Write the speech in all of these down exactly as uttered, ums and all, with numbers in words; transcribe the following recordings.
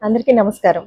అందరికీ నమస్కారం.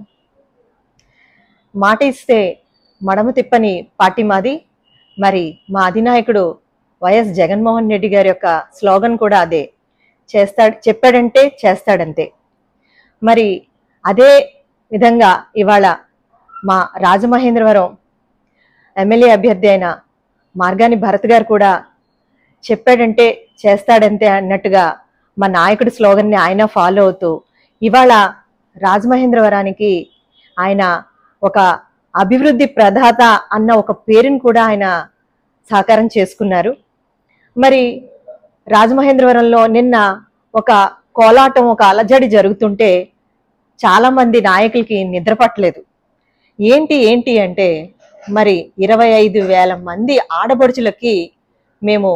మాట ఇస్తే మడమ తిప్పని పార్టీ మాది. మరి మా అధినాయకుడు వైఎస్ జగన్మోహన్ రెడ్డి గారి యొక్క స్లోగన్ కూడా అదే, చేస్తాడు చెప్పాడంటే చేస్తాడంతే. మరి అదే విధంగా ఇవాళ మా రాజమహేంద్రవరం ఎమ్మెల్యే అభ్యర్థి అయిన మార్గాని భరత్ గారు కూడా చెప్పాడంటే చేస్తాడంతే అన్నట్టుగా మా నాయకుడి స్లోగన్ని ఆయన ఫాలో అవుతూ ఇవాళ రాజమహేంద్రవరానికి ఆయన ఒక అభివృద్ధి ప్రదాత అన్న ఒక పేరుని కూడా ఆయన సాకారం చేసుకున్నారు. మరి రాజమహేంద్రవరంలో నిన్న ఒక కోలాటం, ఒక అలజడి జరుగుతుంటే చాలామంది నాయకులకి నిద్ర పట్టలేదు. ఏంటి ఏంటి అంటే మరి ఇరవై ఐదు వేల మంది ఆడపడుచులకి మేము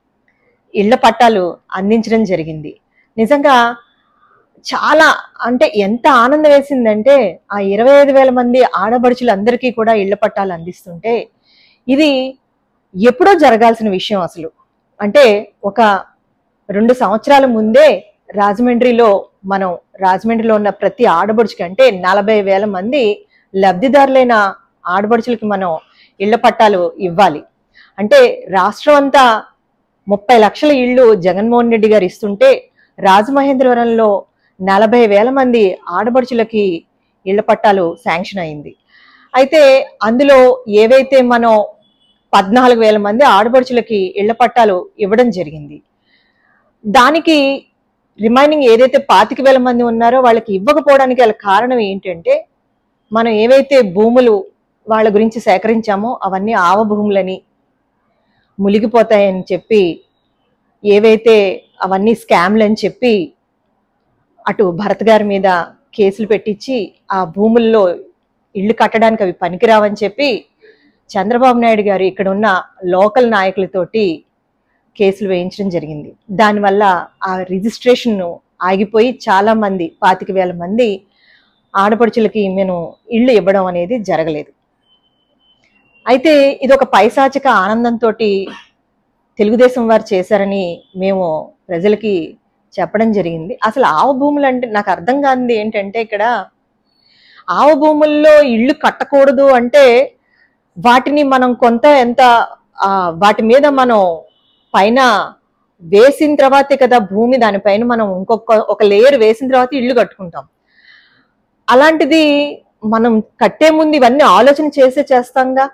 ఇళ్ల పట్టాలు అందించడం జరిగింది. నిజంగా చాలా అంటే ఎంత ఆనందం వేసిందంటే ఆ ఇరవై ఐదు వేల మంది ఆడపడుచులందరికీ కూడా ఇళ్ల పట్టాలు అందిస్తుంటే ఇది ఎప్పుడో జరగాల్సిన విషయం. అసలు అంటే ఒక రెండు సంవత్సరాల ముందే రాజమండ్రిలో మనం రాజమండ్రిలో ఉన్న ప్రతి ఆడపడుచుకి అంటే నలభై వేల మంది లబ్ధిదారులైన ఆడపడుచులకి మనం ఇళ్ల పట్టాలు ఇవ్వాలి. అంటే రాష్ట్రం అంతా ముప్పై లక్షల ఇళ్ళు జగన్మోహన్ రెడ్డి గారు ఇస్తుంటే రాజమహేంద్రవరంలో నలభై వేల మంది ఆడపడుచులకి ఇళ్ల పట్టాలు శాంక్షన్ అయింది. అయితే అందులో ఏవైతే మనం పద్నాలుగు వేల మంది ఆడపడుచులకి ఇళ్ల పట్టాలు ఇవ్వడం జరిగింది, దానికి రిమైనింగ్ ఏదైతే పాతిక వేల మంది ఉన్నారో వాళ్ళకి ఇవ్వకపోవడానికి గల కారణం ఏంటంటే మనం ఏవైతే భూములు వాళ్ళ గురించి సేకరించామో అవన్నీ ఆవ భూములని మునిగిపోతాయని చెప్పి, ఏవైతే అవన్నీ స్కామ్లు అని చెప్పి అటు భరత్ గారి మీద కేసులు పెట్టించి ఆ భూముల్లో ఇళ్ళు కట్టడానికి అవి పనికిరావని చెప్పి చంద్రబాబు నాయుడు గారు ఇక్కడ ఉన్న లోకల్ నాయకులతోటి కేసులు వేయించడం జరిగింది. దానివల్ల ఆ రిజిస్ట్రేషన్ ఆగిపోయి చాలా మంది పాతిక వేల మంది ఆడపడుచులకి మేము ఇళ్ళు ఇవ్వడం అనేది జరగలేదు. అయితే ఇది ఒక పైశాచిక ఆనందంతో తెలుగుదేశం వారు చేశారని మేము ప్రజలకి చెప్పడం జరిగింది. అసలు ఆవ భూములు అంటే నాకు అర్థం కానిది ఏంటంటే, ఇక్కడ ఆవ భూముల్లో ఇళ్ళు కట్టకూడదు అంటే వాటిని మనం కొంత ఎంత వాటి మీద మనం పైన వేసిన తర్వాతే కదా భూమి, దానిపైన మనం ఇంకొక ఒక లేయర్ వేసిన తర్వాత ఇళ్ళు కట్టుకుంటాం. అలాంటిది మనం కట్టే ముందు ఇవన్నీ ఆలోచన చేసే చేస్తాంగా.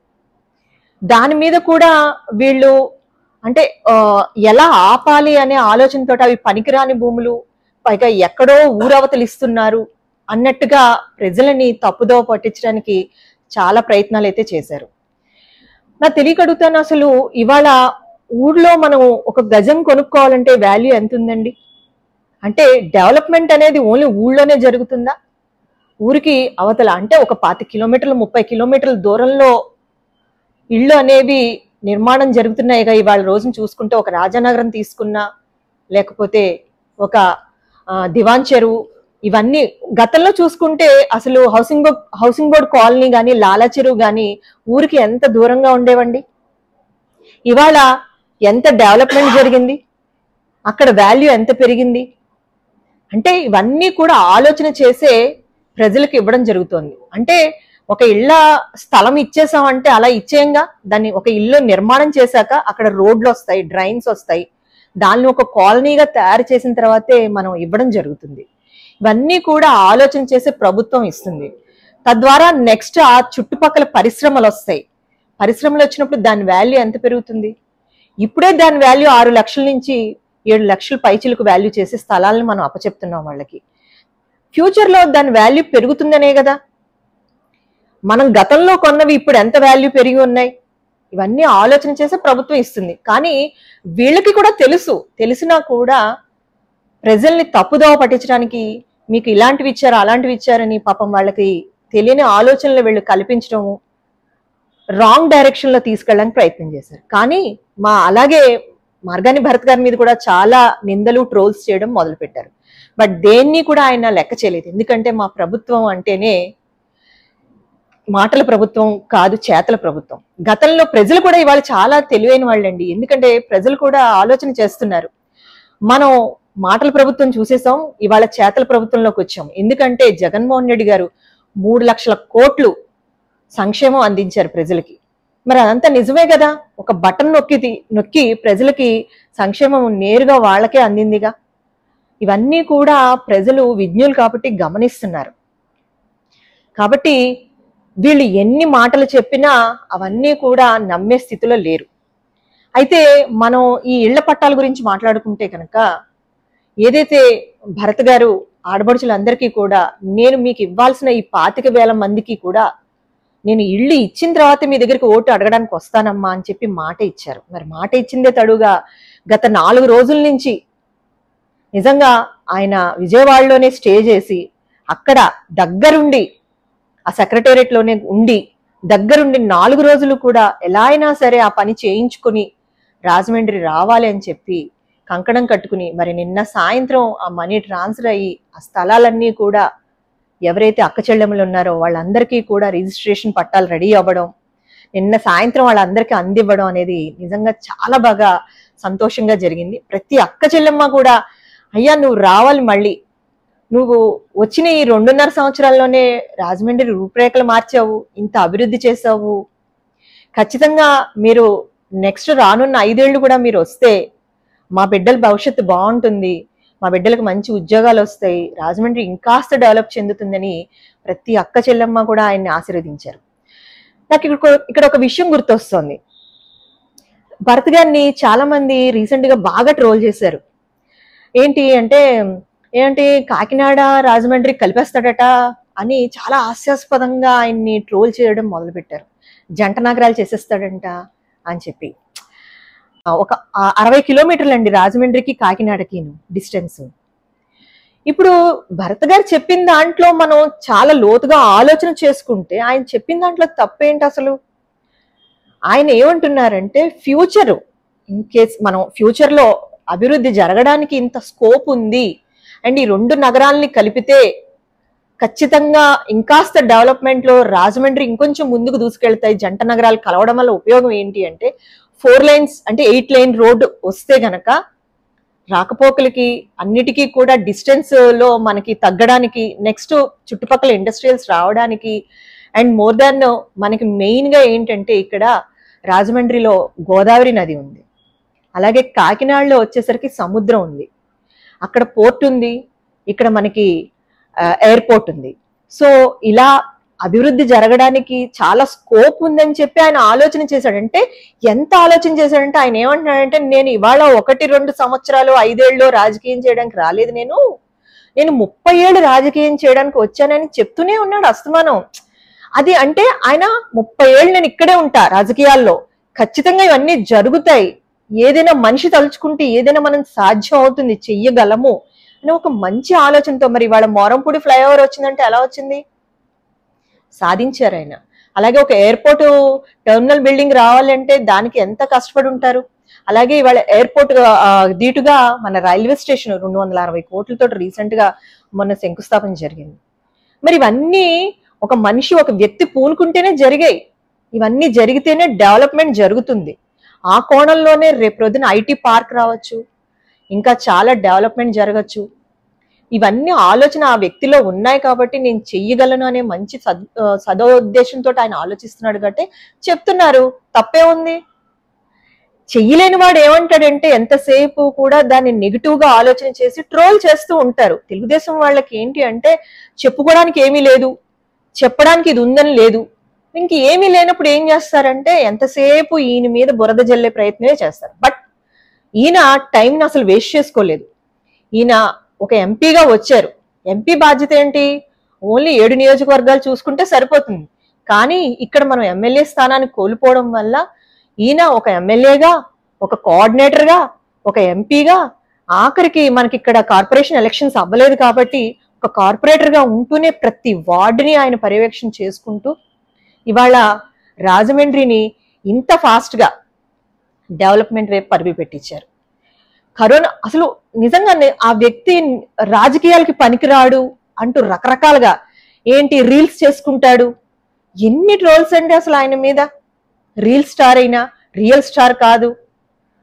దాని మీద కూడా వీళ్ళు అంటే ఎలా ఆపాలి అనే ఆలోచనతో అవి పనికిరాని భూములు, పైగా ఎక్కడో ఊరవతలు ఇస్తున్నారు అన్నట్టుగా ప్రజలని తప్పుదోవ పట్టించడానికి చాలా ప్రయత్నాలు అయితే చేశారు. నా తెలియకడుగుతాను, అసలు ఇవాళ ఊర్లో మనం ఒక గజం కొనుక్కోవాలంటే వాల్యూ ఎంత ఉందండి? అంటే డెవలప్మెంట్ అనేది ఓన్లీ ఊళ్ళోనే జరుగుతుందా? ఊరికి అవతల అంటే ఒక పాతి కిలోమీటర్లు ముప్పై కిలోమీటర్ల దూరంలో ఇళ్ళు అనేవి నిర్మాణం జరుగుతున్నాయిగా. ఇవాళ రోజును చూసుకుంటే ఒక రాజానగరం తీసుకున్నా, లేకపోతే ఒక దివాన్ చెరువు, ఇవన్నీ గతంలో చూసుకుంటే అసలు housing board housing board colony కానీ లాలా చెరువు కానీ ఊరికి ఎంత దూరంగా ఉండేవండి. ఇవాళ ఎంత డెవలప్మెంట్ జరిగింది, అక్కడ వాల్యూ ఎంత పెరిగింది. అంటే ఇవన్నీ కూడా ఆలోచన చేసే ప్రజలకు ఇవ్వడం జరుగుతోంది. అంటే ఒక ఇళ్ళ స్థలం ఇచ్చేసామంటే అలా ఇచ్చేయంగా, దాన్ని ఒక ఇల్లు నిర్మాణం చేశాక అక్కడ రోడ్లు వస్తాయి, డ్రైన్స్ వస్తాయి, దాన్ని ఒక కాలనీగా తయారు చేసిన తర్వాతే మనం ఇవ్వడం జరుగుతుంది. ఇవన్నీ కూడా ఆలోచన చేసే ప్రభుత్వం ఇస్తుంది. తద్వారా నెక్స్ట్ ఆ చుట్టుపక్కల పరిశ్రమలు వస్తాయి. పరిశ్రమలు వచ్చినప్పుడు దాని వాల్యూ ఎంత పెరుగుతుంది? ఇప్పుడే దాని వాల్యూ ఆరు లక్షల నుంచి ఏడు లక్షల పైచిలకు వాల్యూ చేసే స్థలాలను మనం అప్పచెప్తున్నాం వాళ్ళకి. ఫ్యూచర్లో దాని వాల్యూ పెరుగుతుందనే కదా. మనం గతంలో కొన్నవి ఇప్పుడు ఎంత వాల్యూ పెరిగి ఉన్నాయి, ఇవన్నీ ఆలోచన చేసే ప్రభుత్వం ఇస్తుంది. కానీ వీళ్ళకి కూడా తెలుసు, తెలిసినా కూడా ప్రజల్ని తప్పుదోవ పట్టించడానికి మీకు ఇలాంటివి ఇచ్చారు అలాంటివి ఇచ్చారని పాపం వాళ్ళకి తెలియని ఆలోచనలు వీళ్ళు కల్పించడము, రాంగ్ డైరెక్షన్ లో తీసుకెళ్ళడానికి ప్రయత్నం చేశారు. కానీ మా అలాగే మార్గాని భరత్ గారి మీద కూడా చాలా నిందలు, ట్రోల్స్ చేయడం మొదలు పెట్టారు. బట్ దేన్ని కూడా ఆయన లెక్క చేయలేదు. ఎందుకంటే మా ప్రభుత్వం అంటేనే మాటల ప్రభుత్వం కాదు, చేతల ప్రభుత్వం. గతంలో ప్రజలు కూడా ఇవాళ చాలా తెలివైన వాళ్ళండి. ఎందుకంటే ప్రజలు కూడా ఆలోచన చేస్తున్నారు. మనం మాటల ప్రభుత్వం చూసేసాం, ఇవాళ చేతల ప్రభుత్వంలోకి వచ్చాం. ఎందుకంటే జగన్మోహన్ రెడ్డి గారు మూడు లక్షల కోట్లు సంక్షేమం అందించారు ప్రజలకి. మరి అదంతా నిజమే కదా, ఒక బటన్ నొక్కి నొక్కి ప్రజలకి సంక్షేమం నేరుగా వాళ్ళకే అందిందిగా. ఇవన్నీ కూడా ప్రజలు విజ్ఞులు కాబట్టి గమనిస్తున్నారు. కాబట్టి వీళ్ళు ఎన్ని మాటలు చెప్పినా అవన్నీ కూడా నమ్మే స్థితిలో లేరు. అయితే మనం ఈ ఇళ్ల పట్టాల గురించి మాట్లాడుకుంటే కనుక, ఏదైతే భరత్ గారు ఆడబడుచులందరికీ కూడా నేను మీకు ఇవ్వాల్సిన ఈ పాతిక వేల మందికి కూడా నేను ఇళ్ళు ఇచ్చిన తర్వాత మీ దగ్గరికి ఓటు అడగడానికి వస్తానమ్మా అని చెప్పి మాట ఇచ్చారు. మరి మాట ఇచ్చిందే తడుగా గత నాలుగు రోజుల నుంచి నిజంగా ఆయన విజయవాడలోనే స్టే చేసి అక్కడ దగ్గరుండి ఆ సెక్రటేరియట్ లోనే ఉండి దగ్గరుండి నాలుగు రోజులు కూడా ఎలా అయినా సరే ఆ పని చేయించుకుని రాజమండ్రి రావాలి అని చెప్పి కంకణం కట్టుకుని మరి నిన్న సాయంత్రం ఆ మనీ ట్రాన్స్ఫర్ అయ్యి ఆ స్థలాలన్నీ కూడా ఎవరైతే అక్క చెల్లెములు ఉన్నారో వాళ్ళందరికీ కూడా రిజిస్ట్రేషన్ పట్టాలు రెడీ అవ్వడం, నిన్న సాయంత్రం వాళ్ళందరికీ అందివ్వడం అనేది నిజంగా చాలా బాగా సంతోషంగా జరిగింది. ప్రతి అక్క చెల్లెమ్మ కూడా అయ్యా నువ్వు రావాలి, మళ్ళీ నువ్వు వచ్చిన ఈ రెండున్నర సంవత్సరాల్లోనే రాజమండ్రి రూపురేఖలు మార్చావు, ఇంత అభివృద్ధి చేసావు, ఖచ్చితంగా మీరు నెక్స్ట్ రానున్న ఐదేళ్లు కూడా మీరు వస్తే మా బిడ్డల భవిష్యత్తు బాగుంటుంది, మా బిడ్డలకు మంచి ఉద్యోగాలు వస్తాయి, రాజమండ్రి ఇంకాస్త డెవలప్ చెందుతుందని ప్రతి అక్క చెల్లెమ్మ కూడా ఆయన్ని ఆశీర్వదించారు. నాకు ఇక్కడ ఇక్కడ ఒక విషయం గుర్తొస్తుంది. భరత్ గారిని చాలా మంది రీసెంట్ గా బాగా ట్రోల్ చేశారు. ఏంటి అంటే ఏంటి కాకినాడ రాజమండ్రి కలిపేస్తాడట అని చాలా హాస్యాస్పదంగా ఆయన్ని ట్రోల్ చేయడం మొదలుపెట్టారు. జంట నగరాలు చేసేస్తాడంట అని చెప్పి. ఒక అరవై కిలోమీటర్లు అండి రాజమండ్రికి కాకినాడకి డిస్టెన్స్. ఇప్పుడు భరత్ గారు చెప్పిన దాంట్లో మనం చాలా లోతుగా ఆలోచన చేసుకుంటే ఆయన చెప్పిన దాంట్లో తప్పేంటి అసలు? ఆయన ఏమంటున్నారంటే ఫ్యూచర్ ఇన్ కేస్ మనం ఫ్యూచర్ లో అభివృద్ధి జరగడానికి ఇంత స్కోప్ ఉంది అండ్ ఈ రెండు నగరాలని కలిపితే ఖచ్చితంగా ఇంకాస్త డెవలప్మెంట్ లో రాజమండ్రి ఇంకొంచెం ముందుకు దూసుకెళ్తాయి. జంట నగరాలు కలవడం వల్ల ఉపయోగం ఏంటి అంటే ఫోర్ లైన్స్ అంటే ఎయిట్ లైన్ రోడ్డు వస్తే గనక రాకపోకలకి అన్నిటికీ కూడా డిస్టెన్స్ లో మనకి తగ్గడానికి, నెక్స్ట్ చుట్టుపక్కల ఇండస్ట్రియల్స్ రావడానికి, అండ్ మోర్ దాన్ మనకి మెయిన్ గా ఏంటంటే ఇక్కడ రాజమండ్రిలో గోదావరి నది ఉంది, అలాగే కాకినాడలో వచ్చేసరికి సముద్రం ఉంది, అక్కడ పోర్ట్ ఉంది, ఇక్కడ మనకి ఎయిర్పోర్ట్ ఉంది. సో ఇలా అభివృద్ధి జరగడానికి చాలా స్కోప్ ఉందని చెప్పి ఆయన ఆలోచన చేశాడంటే ఎంత ఆలోచన చేశాడంటే ఆయన ఏమంటున్నాడంటే నేను ఇవాళ ఒకటి రెండు సంవత్సరాలు ఐదేళ్ళు రాజకీయం చేయడానికి రాలేదు, నేను నేను ముప్పై ఏళ్ళు రాజకీయం చేయడానికి వచ్చానని చెప్తూనే ఉన్నాడు అస్తమానం. అది అంటే ఆయన ముప్పై ఏళ్ళు నేను ఇక్కడే ఉంటా రాజకీయాల్లో, ఖచ్చితంగా ఇవన్నీ జరుగుతాయి, ఏదైనా మనిషి తలుచుకుంటే ఏదైనా మనం సాధ్యం అవుతుంది, చెయ్యగలము అని ఒక మంచి ఆలోచనతో. మరి ఇవాళ మోరంపూడి ఫ్లైఓవర్ వచ్చిందంటే ఎలా వచ్చింది? సాధించారు ఆయన. అలాగే ఒక ఎయిర్పోర్ట్ టెర్మినల్ బిల్డింగ్ రావాలంటే దానికి ఎంత కష్టపడి ఉంటారు. అలాగే ఇవాళ ఎయిర్పోర్ట్ దీటుగా మన రైల్వే స్టేషన్ రెండు వందల అరవై కోట్లతో రీసెంట్ గా మొన్న శంకుస్థాపన జరిగింది. మరి ఇవన్నీ ఒక మనిషి ఒక వ్యక్తి పూనుకుంటేనే జరిగాయి, ఇవన్నీ జరిగితేనే డెవలప్మెంట్ జరుగుతుంది. ఆ కోణంలోనే రేపు రోజున ఐటీ పార్క్ రావచ్చు, ఇంకా చాలా డెవలప్మెంట్ జరగచ్చు. ఇవన్నీ ఆలోచన ఆ వ్యక్తిలో ఉన్నాయి కాబట్టి నేను చెయ్యగలను అనే మంచి సద్ సదోద్దేశంతో ఆయన ఆలోచిస్తున్నాడు కాబట్టి చెప్తున్నారు, తప్పే ఉంది. చెయ్యలేని వాడు ఏమంటాడంటే ఎంతసేపు కూడా దాన్ని నెగిటివ్ గా ఆలోచన చేసి ట్రోల్ చేస్తూ ఉంటారు. తెలుగుదేశం వాళ్ళకి ఏంటి అంటే చెప్పుకోవడానికి ఏమీ లేదు, చెప్పడానికి ఇది ఉందని లేదు, ఇంక ఏమీ లేనప్పుడు ఏం చేస్తారంటే ఎంతసేపు ఈయన మీద బురద జల్లే ప్రయత్నమే చేస్తారు. బట్ ఈయన టైంని అసలు వేస్ట్ చేసుకోలేదు. ఈయన ఒక ఎంపీగా వచ్చారు, ఎంపీ బాధ్యత ఏంటి? ఓన్లీ ఏడు నియోజకవర్గాలు చూసుకుంటే సరిపోతుంది. కానీ ఇక్కడ మనం ఎమ్మెల్యే స్థానాన్ని కోల్పోవడం వల్ల ఈయన ఒక ఎమ్మెల్యేగా, ఒక కోఆర్డినేటర్గా, ఒక ఎంపీగా, ఆఖరికి మనకి ఇక్కడ కార్పొరేషన్ ఎలక్షన్స్ అవ్వలేదు కాబట్టి ఒక కార్పొరేటర్గా ఉంటూనే ప్రతి వార్డుని ఆయన పర్యవేక్షణ చేసుకుంటూ ఇవాళ రాజమండ్రిని ఇంత ఫాస్ట్ గా డెవలప్మెంట్ వైపు పరుగు పెట్టించారు. కరోనా అసలు నిజంగా ఆ వ్యక్తి రాజకీయాలకి పనికిరాడు అంటూ రకరకాలుగా ఏంటి రీల్స్ చేసుకుంటాడు, ఎన్ని ట్రోల్స్ అండి అసలు ఆయన మీద. రీల్ స్టార్ అయినా రియల్ స్టార్ కాదు.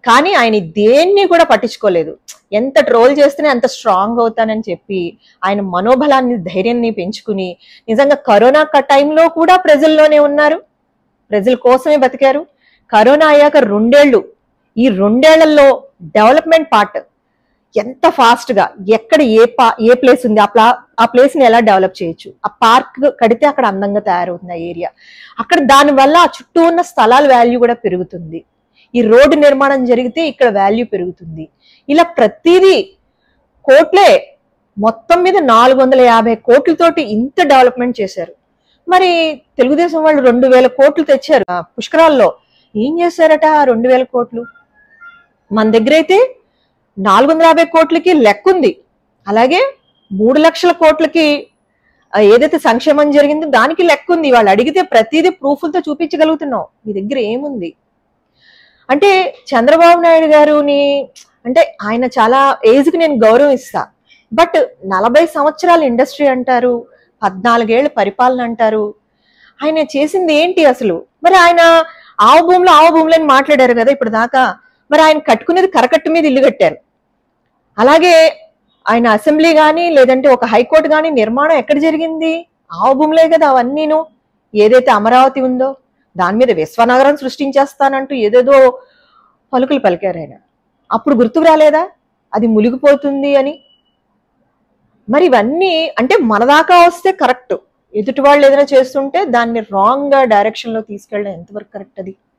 కానీ ఆయన దేన్ని కూడా పట్టించుకోలేదు. ఎంత ట్రోల్ చేస్తేనే అంత స్ట్రాంగ్ అవుతానని చెప్పి ఆయన మనోబలాన్ని ధైర్యాన్ని పెంచుకుని నిజంగా కరోనా టైంలో కూడా ప్రజల్లోనే ఉన్నారు, ప్రజల కోసమే బతికారు. కరోనా అయ్యాక రెండేళ్లు, ఈ రెండేళ్లలో డెవలప్మెంట్ పార్ట్ ఎంత ఫాస్ట్ గా ఎక్కడ ఏ పా ఏ ప్లేస్ ఉంది, ఆ ప్లా ఆ ప్లేస్ ని ఎలా డెవలప్ చేయొచ్చు, ఆ పార్క్ కడితే అక్కడ అందంగా తయారవుతుంది ఆ ఏరియా, అక్కడ దానివల్ల ఆ చుట్టూ ఉన్న స్థలాల వాల్యూ కూడా పెరుగుతుంది. ఈ రోడ్డు నిర్మాణం జరిగితే ఇక్కడ వాల్యూ పెరుగుతుంది. ఇలా ప్రతిదీ కోట్లే, మొత్తం మీద నాలుగు వందల యాభై కోట్లతోటి ఇంత డెవలప్మెంట్ చేశారు. మరి తెలుగుదేశం వాళ్ళు రెండు వేల కోట్లు తెచ్చారు పుష్కరాల్లో. ఏం చేశారట రెండు వేల కోట్లు? మన దగ్గర అయితే నాలుగు వందల యాభై కోట్లకి లెక్క ఉంది. అలాగే మూడు లక్షల కోట్లకి ఏదైతే సంక్షేమం జరిగిందో దానికి లెక్క ఉంది. వాళ్ళు అడిగితే ప్రతిదీ ప్రూఫ్లతో చూపించగలుగుతున్నాం. మీ దగ్గర ఏముంది అంటే? చంద్రబాబు నాయుడు గారుని అంటే ఆయన చాలా ఏజ్కి నేను గౌరవం ఇస్తా, బట్ నలభై సంవత్సరాల ఇండస్ట్రీ అంటారు, పద్నాలుగేళ్ల పరిపాలన అంటారు. ఆయన చేసింది ఏంటి అసలు? మరి ఆయన ఆవు భూములు ఆవు భూములు అని మాట్లాడారు కదా ఇప్పుడు దాకా. మరి ఆయన కట్టుకునేది కరకట్టు మీద ఇల్లు కట్టారు. అలాగే ఆయన అసెంబ్లీ కానీ లేదంటే ఒక హైకోర్టు కానీ నిర్మాణం ఎక్కడ జరిగింది? ఆవు భూములే కదా అవన్నీను. ఏదైతే అమరావతి ఉందో దాని మీద విశ్వనగరం సృష్టించేస్తానంటూ ఏదేదో పలుకులు పలికారు ఆయన. అప్పుడు గుర్తుకు రాలేదా అది మునిగిపోతుంది అని? మరి ఇవన్నీ అంటే మన దాకా వస్తే కరెక్ట్, ఎదుటి వాళ్ళు ఏదైనా చేస్తుంటే దాన్ని రాంగ్ డైరెక్షన్ లో తీసుకెళ్ళడం ఎంతవరకు కరెక్ట్ అది?